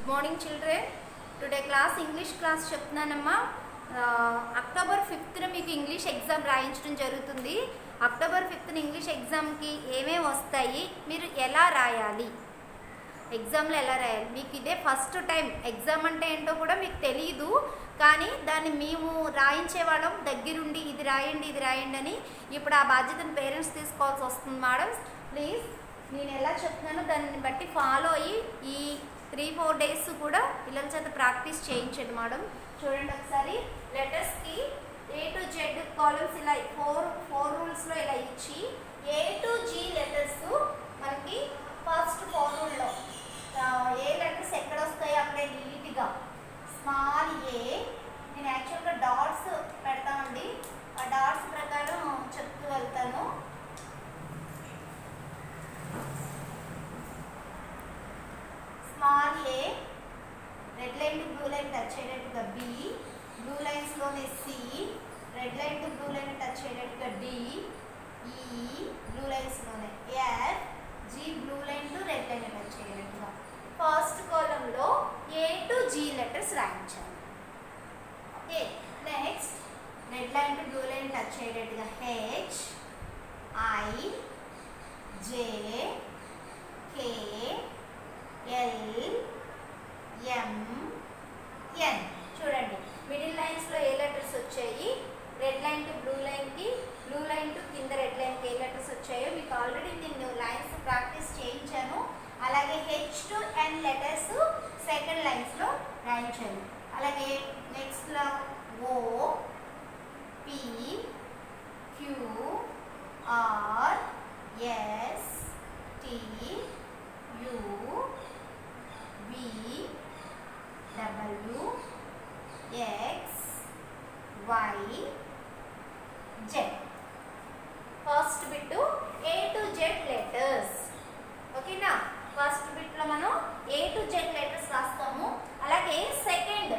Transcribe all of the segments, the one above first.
Good morning children. Today class English class చెప్తున్నానమ్మా. October 5th మీకు English exam రాయించడం జరుగుతుంది. October 5th English ఎగ్జామ్కి ఏమేమి వస్తాయి, మీరు ఎలా రాయాలి, ఎగ్జామ్లో ఎలా రాయాలి, మీకు ఇదే ఫస్ట్ టైం ఎగ్జామ్ అంటే ఏంటో కూడా మీకు తెలియదు. కానీ దాన్ని మేము రాయించేవాళ్ళం దగ్గరుండి ఇది రాయండి అని. ఇప్పుడు ఆ బాధ్యతను పేరెంట్స్ తీసుకోవాల్సి వస్తుంది. మేడం ప్లీజ్ నేను ఎలా చెప్తున్నానో దాన్ని బట్టి ఫాలో అయ్యి ఈ 3-4 డేస్ కూడా పిల్లల చేత ప్రాక్టీస్ చేయించండి. మేడం చూడండి ఒకసారి. లెటర్స్కి A to Z కాలమ్స్ ఇలా 4 రూల్స్లో ఇలా ఇచ్చి A to G లెటర్స్ మనకి ఫస్ట్ 4 రూల్లో ఏ లెటర్స్ ఎక్కడ వస్తాయి అక్కడే నీట్గా స్మాల్ ఏ, నేను యాక్చువల్గా డాట్స్ పెడతామండి, ఆ డాట్స్ ప్రకారం చెప్తూ వెళ్తాను. Small A, red line to blue line touch అయ్యేటట్టుగా బి, బ్లూ లైన్స్లోనే C, red line to blue line touch అయ్యేటట్టుగా డి, ఈ బ్లూ లైన్స్లోనే F, G blue line to red line touch అయ్యేటట్టుగా ఫస్ట్ కాలంలో ఏ టు జీ లెటర్స్ రాయించాలి. Okay, next red line to blue line touch అయ్యేటట్టుగా H, I, J, K, L, M, N. చూడండి middle లైన్స్లో ఏ letters వచ్చాయి, red line to blue లైన్కి, blue line to కింద రెడ్ లైన్కి ఏ లెటర్స్ వచ్చాయో మీకు ఆల్రెడీ నేను లైన్స్ ప్రాక్టీస్ చేయించాను. అలాగే H to N letters second లైన్స్లో రాయించాను. అలాగే నెక్స్ట్లో O, P, Q, R, S, T, U, V, W, X, Y, Z. First bit A to Z letters. ఓకేనా, ఫస్ట్ బిట్లో మనం ఏ టు జెడ్ లెటర్స్ రాస్తాము. అలాగే సెకండ్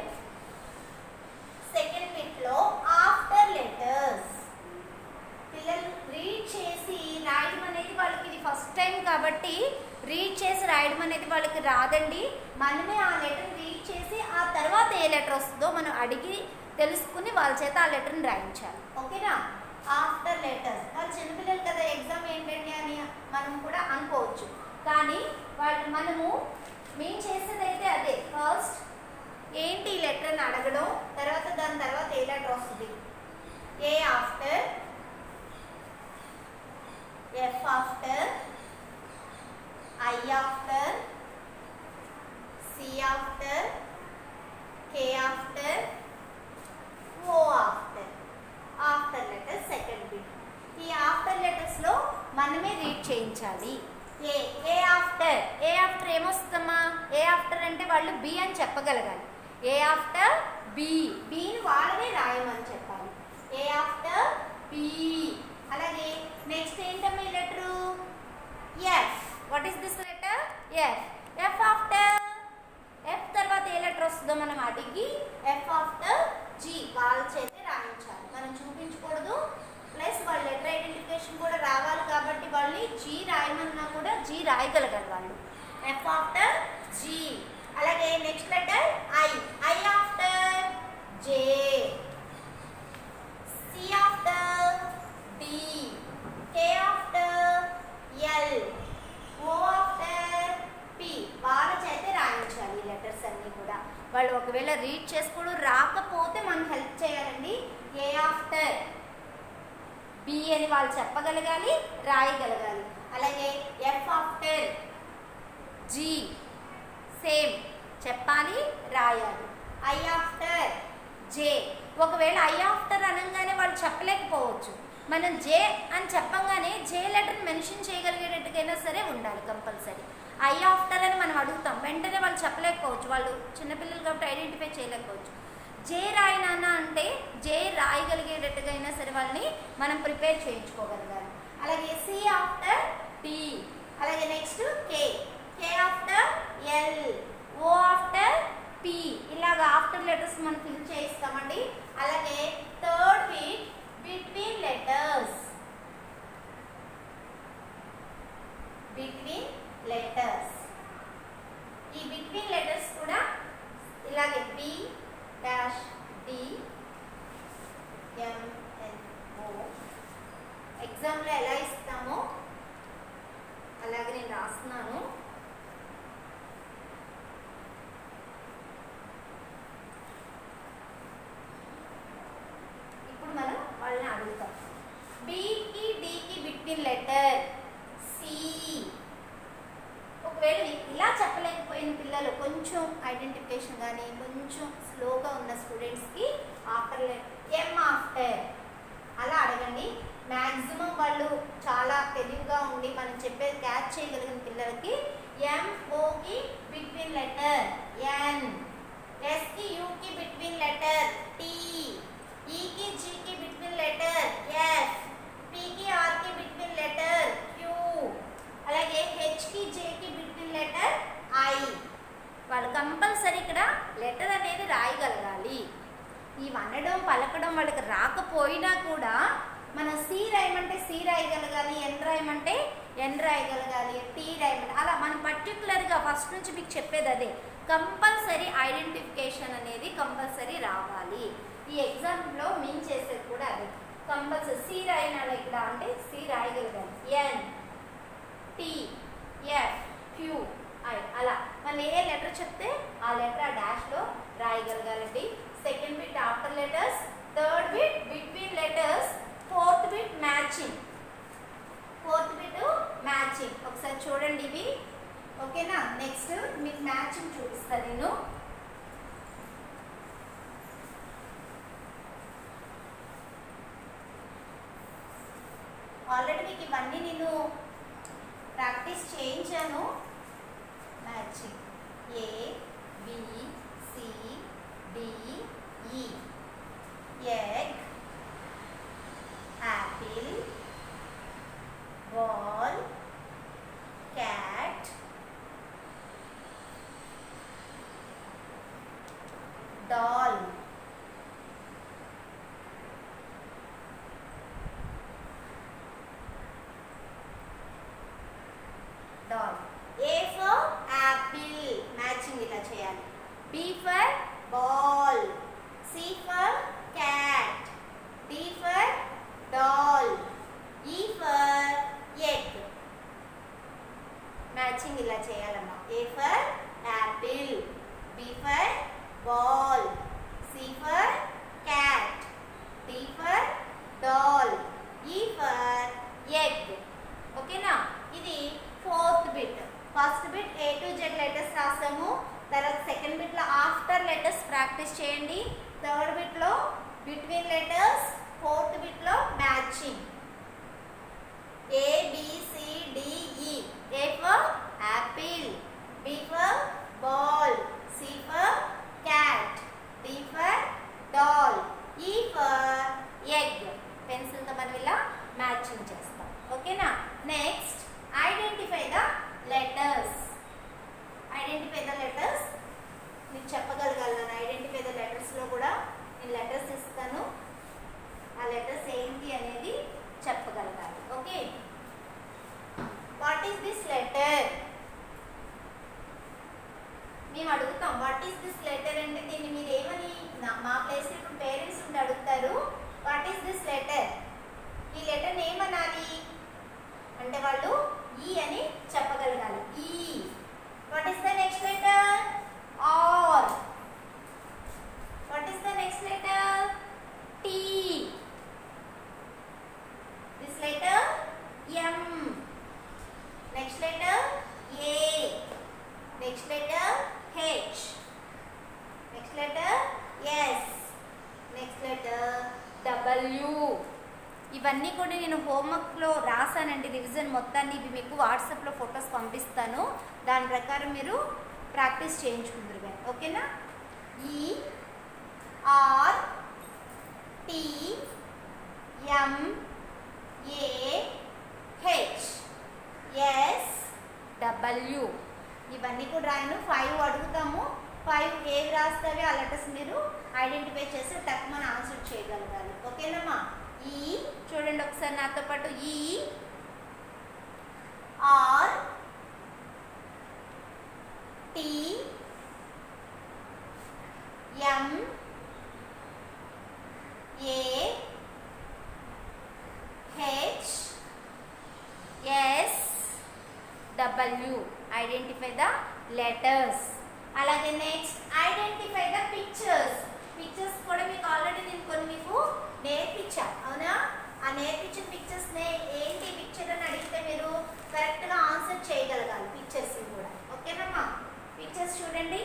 బిట్లో ఆఫ్టర్ లెటర్స్. పిల్లలు రీడ్ చేసి రాయడం అనేది వాళ్ళకి ఇది ఫస్ట్ టైం కాబట్టి రీడ్ చేసి రాయడం అనేది వాళ్ళకి రాదండి. మనమే ఆ లెటర్ రీడ్ చేసి ఆ తర్వాత ఏ లెటర్ వస్తుందో మనం అడిగి తెలుసుకుని వాళ్ళ చేత ఆ లెటర్ని రాయించాలి. ఓకేనా, ఆఫ్టర్ లెటర్స్. వాళ్ళు చిన్నపిల్లలు కదా, ఎగ్జామ్ ఏంటండి అని మనం కూడా అనుకోవచ్చు. కానీ మనము మేము చేసేదైతే అదే. ఫస్ట్ ఏంటి ఈ లెటర్ అని అడగడం, తర్వాత దాని తర్వాత ఏ లెటర్ వస్తుంది. A after, F after, I after, C after, K after, O after. After letters second bit. ఈ ఆఫ్టర్ లెటర్స్లో మనమే రీడ్ చేయించాలి. ఏ ఆఫ్టర్ ఏమొస్తుందమ్మా? ఏ ఆఫ్టర్ అంటే వాళ్ళు బి అని చెప్పగలగాలి. ఏ ఆఫ్టర్ బి, బిని వాళ్ళనే రాయమని చెప్పాలి. A after B. అలాగే నెక్స్ట్ ఏంటమ్మా ఈ letter? F. What is this letter? F. F after, F తర్వాత ఏ లెటర్ వస్తుందో మనం అడిగి ఎఫ్ ఆఫ్టర్ జీ వాళ్ళ చేతే రాయించాలి. మనం చూపించకూడదు. ప్లస్ వాళ్ళ లెటర్ ఐడెంటిఫికేషన్ కూడా రావాలి కాబట్టి వాళ్ళని జీ రాయమన్నా కూడా జీ రాయగలగాలి వాళ్ళు. F after G. అలాగే next letter I. I after J, C after D, K after L, O after P. వాళ్ళ చేతే రాయించాలి ఈ లెటర్స్ అన్నీ కూడా. వాళ్ళు ఒకవేళ రీడ్ చేసుకోవడం రాకపోతే మనం హెల్ప్ చేయాలండి. ఏ ఆఫ్టర్ బి అని వాళ్ళు చెప్పగలగాలి, రాయగలగాలి. అలాగే ఎఫ్ ఆఫ్టర్ జీ సేమ్ చెప్పాలి, రాయాలి. I after J. ఒకవేళ ఐ ఆఫ్టర్ అనగానే వాళ్ళు చెప్పలేకపోవచ్చు. మనం జే అని చెప్పంగానే జే లెటర్ని మెన్షన్ చేయగలిగేటట్టుకైనా సరే ఉండాలి కంపల్సరీ. ఐ ఆఫ్టర్ అని మనం అడుగుతాం, వెంటనే వాళ్ళు చెప్పలేకపోవచ్చు, వాళ్ళు చిన్నపిల్లలు కాబట్టి ఐడెంటిఫై చేయలేకపోవచ్చు. జే రాయనానా అంటే జే రాయగలిగేటట్టుగా అయినా సరే వాళ్ళని మనం ప్రిపేర్ చేయించుకోగలగాలి. అలాగే సి ఆఫ్టర్ టి. అలాగే next K. K after L, O after P. ఇలాగ ఆఫ్టర్ లెటర్స్ మనం ఫిల్ చేయిస్తామండి. అలాగే third bit between letters. Between letters. ఈ బిట్వీన్ లెటర్స్ కూడా కొంచెం ఐడెంటిఫికేషన్ కానీ కొంచెం స్లోగా ఉన్న స్టూడెంట్స్కి ఆఫ్టర్ ఎం ఆఫ్టర్ అలా అడగండి. మ్యాక్సిమం వాళ్ళు చాలా తెలివిగా ఉండి మనం చెప్పేది క్యాచ్ చేయగలిగిన పిల్లలకి ఎంఓకి బిట్వీన్ లెటర్ ఎన్, ఎస్కి యూకి బిట్వీన్ లెటర్ టీ, ఈకి జీకి బిట్వీన్ లెటర్ ఎఫ్, పీకి ఆర్కి బిట్వీన్ లెటర్ క్యూ, అలాగే హెచ్కి జేకి బిట్వీన్ లెటర్ ఐ. వాళ్ళు కంపల్సరీ ఇక్కడ లెటర్ అనేది రాయగలగాలి. ఇవి అనడం పలకడం వాళ్ళకి రాకపోయినా కూడా మనం సి రాయమంటే సి రాయగలగాలి, ఎన్ రాయమంటే ఎన్ రాయగలగాలి, టీ రాయమంటే అలా మనం పర్టికులర్గా ఫస్ట్ నుంచి మీకు చెప్పేది అదే. కంపల్సరీ ఐడెంటిఫికేషన్ అనేది కంపల్సరీ రావాలి. ఈ ఎగ్జామ్లో మేము చేసేది కూడా అదే. కంపల్సరీ సి రాయనాలి ఇక్కడ అంటే సి రాయగలగాలి, N, T, F, Q, I అలా మళ్ళీ ఏ లెటర్ చెప్తే ఆ లెటర్ ఆ డాష్లో రాయగలగాలండి. Second bit after letters, third bit between letters, fourth bit matching. Fourth bit matching ఒకసారి చూడండి ఇవి, ఓకేనా. నెక్స్ట్ మీకు మ్యాచింగ్ చూపిస్తాను నేను. ఆల్రెడీ మీకు ఇవన్నీ నేను ప్రాక్టీస్ చేయించాను. Matching A, B, C, D, E. Egg, apple, ball, cat, doll, doll. A for apple matching ఇలా చేయాలి. B for ball, C for cat, D for doll, E for egg. Matching ఇలా చేయాలమ్మా. A for apple, B for ball, C for cat, D for doll, E for egg. ఓకేనా. ఇది fourth bit. First bit A to Z letters రాసాము. తర్వాత second బిట్లో after letters practice చేయండి. Third బిట్లో between letters, fourth బిట్లో matching. A, B, C, D, E. A for apple, B for ball, C for cat, D for doll, E for egg. పెన్సిల్తో మనం ఇలా matching చేస్తాం. ఓకేనా. Next identify the letters. Identify the letters మీకు చెప్పగలగాలి. Identify the లెటర్స్లో కూడా నేను letters ఇస్తాను. ఆ లెటర్స్ ఏంటి అనేది చెప్పగలగాలి. Okay. What is this letter? మేము అడుగుతాం వాట్ ఈస్ దిస్ లెటర్ అంటే దీన్ని మీరు ఏమని మా ప్లేస్ ఇప్పుడు పేరెంట్స్ ఉండి అడుగుతారు. What is this letter? ఈ లెటర్ ఏమనాలి అంటే వాళ్ళు ఈ అని చెప్పగలగాలి. E. What is the next letter? R. What is the next letter? T. This letter M. Next letter A. Next letter H. Next letter S. Next letter W. ఇవన్నీ కూడా నేను హోంవర్క్లో రాసానండి. Revision మొత్తాన్ని ఇవి మీకు వాట్సాప్లో ఫొటోస్ పంపిస్తాను. దాని ప్రకారం మీరు ప్రాక్టీస్ చేయించుకుందరు కానీ. ఓకేనా. E, R, T, M, A, H, S, W. ఇవన్నీ కూడా రాయను. 5 అడుగుతాము. 5 ఏవి రాస్తావే ఆ లెటర్స్ మీరు ఐడెంటిఫై చేసి తక్కువ ఆన్సర్ చేయగలగాలి. ఓకేనమ్మా. ఈ చూడండి ఒకసారి నాతో పాటు. E, R, T, M, A, H, S, W. Identify the letters. అలాగే next identify the pictures. Pictures కూడా మీకు ఆల్రెడీ నేను కొన్ని మీకు నేర్పించా, అవునా? ఆ నేర్పించిన పిక్చర్స్ ఏంటి పిక్చర్ అని అడిగితే మీరు కరెక్ట్గా ఆన్సర్ చేయగలగాలి పిక్చర్స్ కూడా. ఓకేనమ్మా. పిక్చర్ పిక్చర్స్ చూడండి.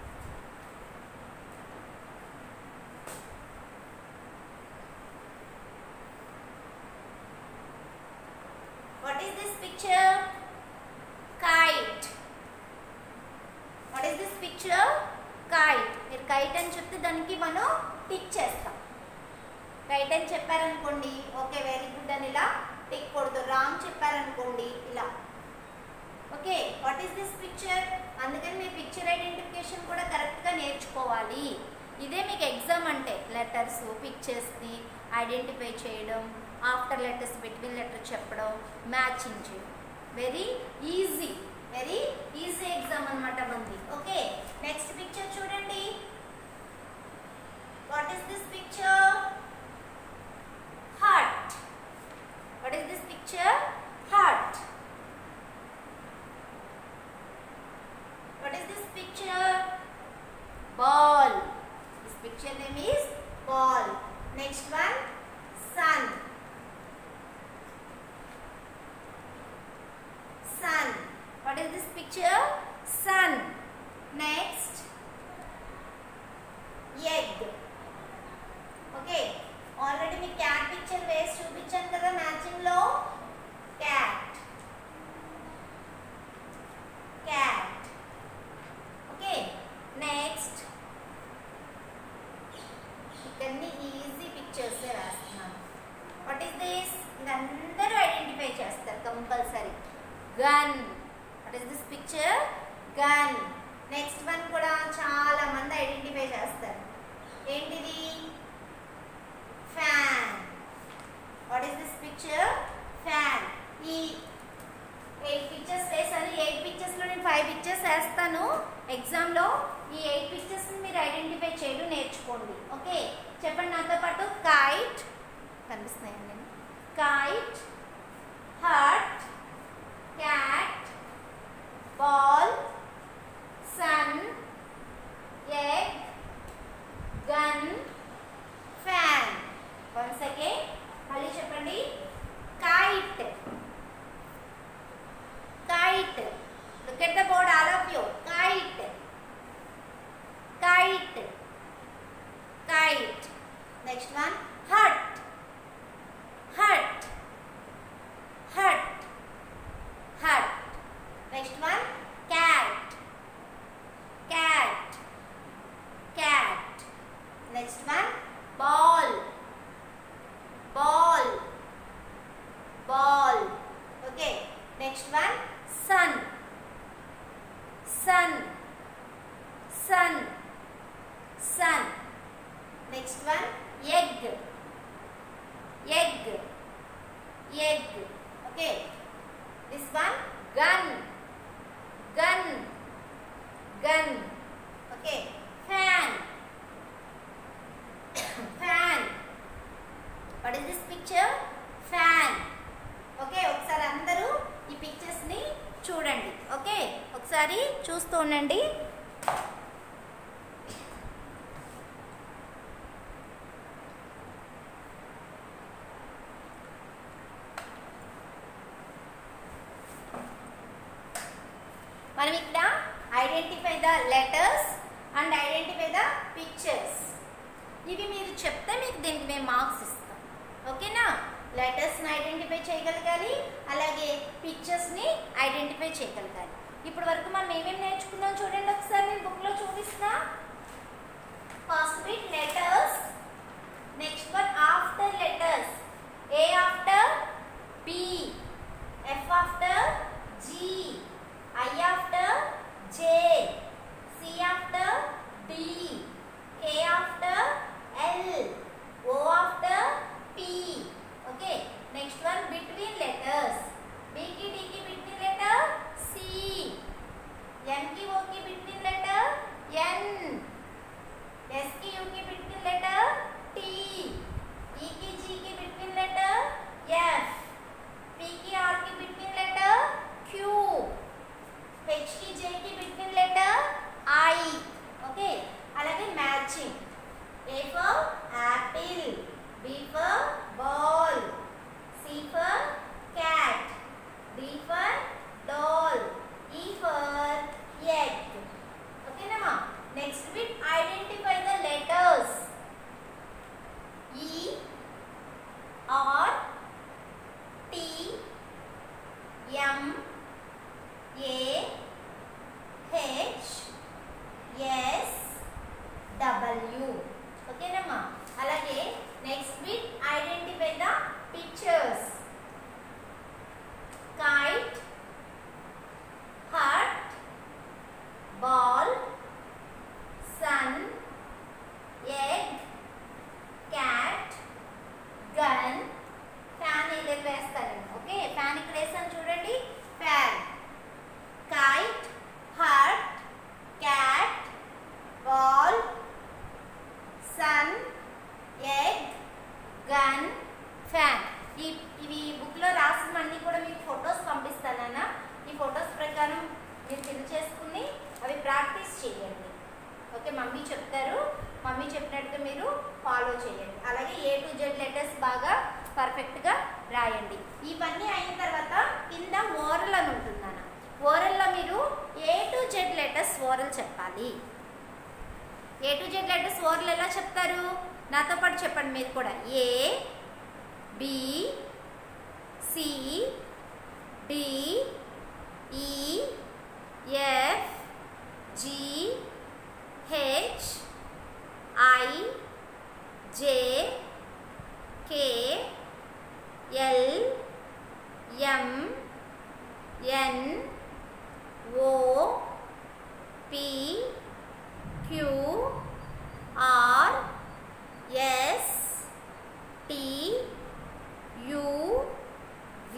What is this picture? Kite. What is this picture? Kite. మీరు కైట్ అని చెప్తే దానికి మనం టిక్ చేస్తాం. కైట్ అని చెప్పారనుకోండి, ఓకే వెరీ గుడ్ అని ఇలా టిక్ కొడుతూ, రాంగ్ చెప్పారనుకోండి ఇలా. Okay, what is this picture? అందుకని మీ పిక్చర్ ఐడెంటిఫికేషన్ కూడా కరెక్ట్గా నేర్చుకోవాలి. ఇదే మీకు ఎగ్జామ్ అంటే లెటర్స్ పిక్చర్స్ని ఐడెంటిఫై చేయడం, ఆఫ్టర్ లెటర్స్ బిట్వీన్ లెటర్ చెప్పడం, మ్యాచింగ్ చేయడం. వెరీ ఈజీ ఎగ్జామ్ అనమాట మంది. ఓకే, నెక్స్ట్ పిక్చర్ చూడండి. What is this picture? Heart. What is this picture? Heart. What is this picture? Ball. This picture name is ball. Next one, sun. Sun. What is this picture? Sun. Next, egg. Okay. Already me cat picture వేసి చూపించాను కదా matching లో. Cat. Cat. Okay, next ఇక్కడన్ని easy pictures రాస్తున్నాను. What is this? అందరూ identify చేస్తారు compulsory. Gun. What is this picture? Gun. Next one కూడా చాలా మంది ఐడెంటిఫై చేస్తారు. ఏంటిది? Fan. What is this picture? Fan. ఈ 8 పిక్చర్స్ వేసాను. 8 పిక్చర్స్లో నేను 5 పిక్చర్స్ వేస్తాను ఎగ్జామ్లో. ఈ 8 పిక్చర్స్ని మీరు ఐడెంటిఫై చేయడం నేర్చుకోండి. ఓకే, చెప్పండి నాతో పాటు. కైట్ కనిపిస్తున్నాయండి నేను. Kite, heart, cat, ball, sun, egg, gun, fan. Once again మళ్ళీ చెప్పండి. Kite. Kite. Look at the board, all of you. Kite. Kite. Kite. Next one, hut. Hut. Hut. Hut. Next one, cat. Cat. Cat. Next one, ball. Ball. Ball. Okay. Next one, sun. Sun. Sun. Sun. Next one, egg. Egg. Egg. Okay. This one, gun. Gun. Gun. Okay. Fan. Fan. What is this picture? Fan. Okay, ఒకసారి అందరూ ఈ పిక్చర్స్ని చూడండి. Okay, ఒకసారి చూస్తూ ఉండండి. మనం ఇక్కడ identify the letters and identify the pictures. ఇవి మీరు చెప్తే మీకు దీనికి మేము మార్క్స్ ఇస్తాం. ఓకేనా? లెటర్స్ని ఐడెంటిఫై చేయగలగాలి, అలాగే పిక్చర్స్ని ఐడెంటిఫై చేయగలగాలి. ఇప్పుడు వరకు మనం ఏమేమి నేర్చుకున్నాం చూడండి ఒకసారి. నేను బుక్లో చూపిస్తా. First bit letters. Next one after letters. A after B, F after G, I after J, C after D, K after L, O after P. Okay, next one between letters. B కి D కి between letter C, N కి O కి between letter W. ఓకేనమ్మా. అలాగే next bit identify the pictures. Kite, heart, ball, sun, egg, cat, gun, fan ఇలా వేస్తారండి. Okay, fan ఇక్కడ వేస్తాను చూడండి. Fan, kite, heart, cat, ball, sun, egg, gun, fan. ఇవి బుక్లో రాసినవన్నీ కూడా మీకు ఫొటోస్ పంపిస్తానన్నా. ఈ ఫొటోస్ ప్రకారం మీరు ఫిల్ చేసుకుని అవి ప్రాక్టీస్ చేయండి. ఓకే, మమ్మీ చెప్తారు, మమ్మీ చెప్పినట్టుగా మీరు ఫాలో చేయండి. అలాగే A to Z లెటర్స్ బాగా పర్ఫెక్ట్గా రాయండి. ఇవన్నీ అయిన తర్వాత కింద ఓరల్ అని ఉంటుందన్న. ఓరల్లో మీరు A to Z letters oral చెప్పాలి. A to Z letters oral ఎలా చెప్తారు? నాతో పాటు చెప్పండి మీరు కూడా. A, B, C, D, E, F, G, H, I, J, K, L, M, N, O, P, Q, R, S, T, U, V,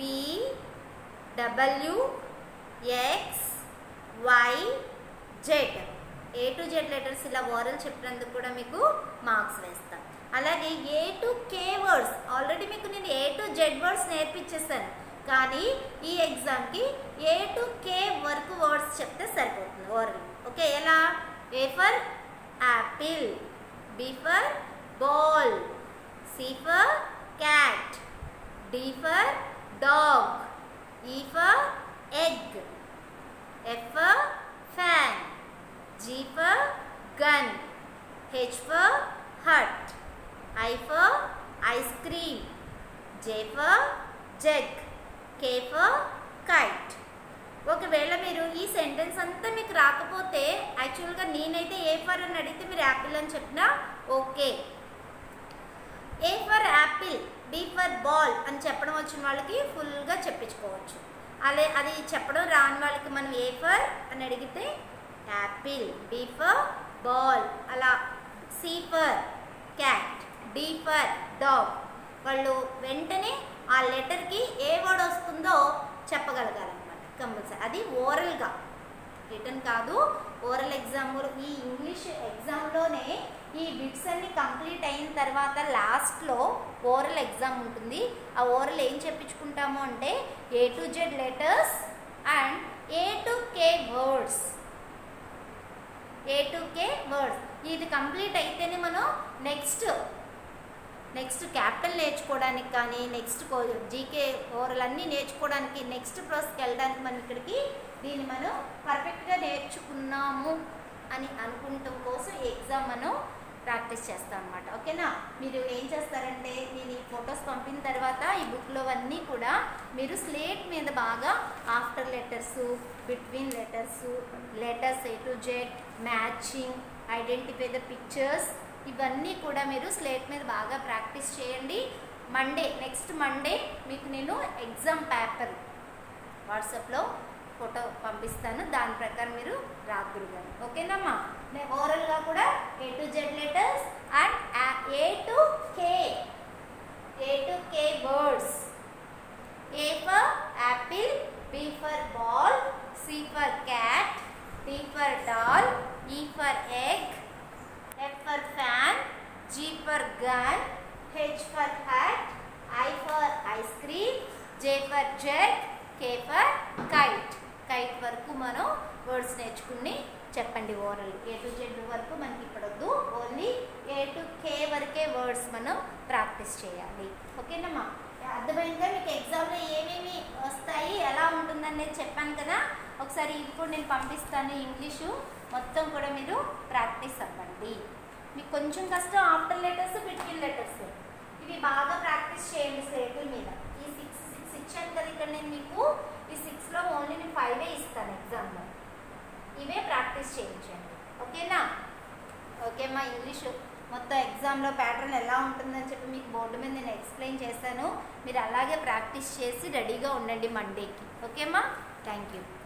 W, X, Y, Z. A to Z letters ఇలా oral చెప్పినందుకు కూడా మీకు marks వేస్తాం. అలాగే A to K words already మీకు నేను A to Z words నేర్పించేస్తాను. కానీ ఈ ఎగ్జామ్కి A to K వరకు వర్డ్స్ చెప్తే సరిపోతుంది ఓరల్. ఓకే, ఎలా? A for apple, B for ball, C for cat, D for dog, E for egg, F for fan, G for gun, H for hut, I for ice cream, J for jug, K for kite. ఒకవేళ మీరు ఈ sentence అంతా మీకు రాకపోతే యాక్చువల్గా నేనైతే A for అని అడిగితే మీరు యాపిల్ అని చెప్పినా okay. A for apple, B for ball అని చెప్పడం వచ్చిన వాళ్ళకి ఫుల్గా చెప్పించుకోవచ్చు. అది చెప్పడం రాని వాళ్ళకి మనం A ఫర్ అని అడిగితే యాపిల్, B ఫర్ బాల్, అలా C for cat, D for dog. వాళ్ళు వెంటనే ఆ లెటర్కి ఏ వర్డ్ వస్తుందో చెప్పగలగాలన్నమాట కంపల్సరీ. అది ఓరల్గా, రిటర్న్ కాదు, ఓరల్ ఎగ్జామ్. ఈ ఇంగ్లీష్ ఎగ్జామ్లోనే ఈ బిట్స్ అన్ని కంప్లీట్ అయిన తర్వాత లాస్ట్లో ఓరల్ ఎగ్జామ్ ఉంటుంది. ఆ ఓరల్ ఏం చెప్పించుకుంటాము అంటే A to Z letters and A to K words. A to K words ఇది కంప్లీట్ అయితేనే మనం నెక్స్ట్ క్యాపిటల్ నేర్చుకోవడానికి కానీ నెక్స్ట్ జీకే ఓరల్ అన్నీ నేర్చుకోవడానికి నెక్స్ట్ ప్రాసెస్కి వెళ్ళడానికి మనం ఇక్కడికి దీన్ని మనం పర్ఫెక్ట్గా నేర్చుకున్నాము అని అనుకుంటాం కోసం ఈ ఎగ్జామ్ మనం ప్రాక్టీస్ చేస్తాం అన్నమాట. ఓకేనా? మీరు ఏం చేస్తారంటే నేను ఈ ఫొటోస్ పంపిన తర్వాత ఈ బుక్లో అన్నీ కూడా మీరు స్లేట్ మీద బాగా after letters, between letters, letters A to Z, matching, identify the pictures, ఇవన్నీ కూడా మీరు స్లేట్ మీద బాగా ప్రాక్టీస్ చేయండి. నెక్స్ట్ మండే మీకు నేను ఎగ్జామ్ పేపర్ వాట్సాప్లో ఫోటో పంపిస్తాను. దాని ప్రకారం మీరు రాదురు కానీ. ఓకేనమ్మా? ఓరల్గా కూడా A to Z letters and A to K words. A for apple, B for ball, C for cat, D for doll, E for egg, F for fan, G for gun, H for hat, I for ice cream, J for jug, K for kite. Kite వరకు మనం words నేర్చుకుని చెప్పండి oral. A to Z వరకు మనకి ఇప్పుడొద్దు, only A to K వరకే words మనం practice చేయాలి. ఓకేనమ్మా? అర్థమైందా? మీకు ఎగ్జామ్లో ఏమేమి వస్తాయి, ఎలా ఉంటుందనేది చెప్పాను కదా. ఒకసారి ఇది కూడా నేను పంపిస్తాను. ఇంగ్లీషు మొత్తం కూడా మీరు ప్రాక్టీస్ అవ్వండి. మీకు కొంచెం కష్టం ఆఫ్టర్ లెటర్స్, బిట్వీన్ లెటర్స్, ఇవి బాగా ప్రాక్టీస్ చేయండి స్లేట్ల మీద. ఈ 6 ఇచ్చాను కదా ఇక్కడ నేను మీకు. ఈ 6లో ఓన్లీ నేను 5 ఇస్తాను ఎగ్జామ్లో. ఇవే ప్రాక్టీస్ చేయించండి. ఓకేనా? ఓకే. ఓకేమ్మా. ఇంగ్లీష్ మొత్తం ఎగ్జామ్లో ప్యాటర్న్ ఎలా ఉంటుందని చెప్పి మీకు బోర్డు మీద నేను ఎక్స్ప్లెయిన్ చేశాను. మీరు అలాగే ప్రాక్టీస్ చేసి రెడీగా ఉండండి మండేకి. ఓకేమ్మా. Thank you.